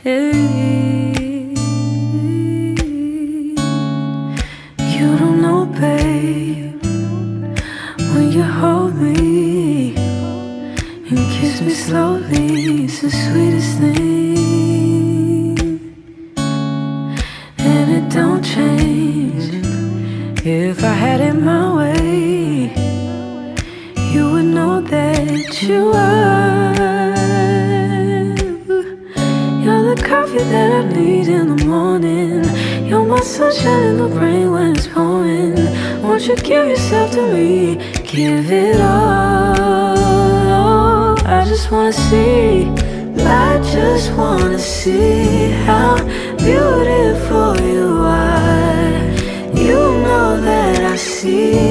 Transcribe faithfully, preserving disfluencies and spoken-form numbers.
Hey, you don't know, babe, when you hold me and kiss me slowly, it's the sweetest thing. And it don't change. If I had it my way, you would know that you are. You're the coffee that I need in the morning. You're my sunshine in the rain when it's pouring. Won't you give yourself to me? Give it all. I just wanna see, I just wanna see how beautiful you are. You know that I see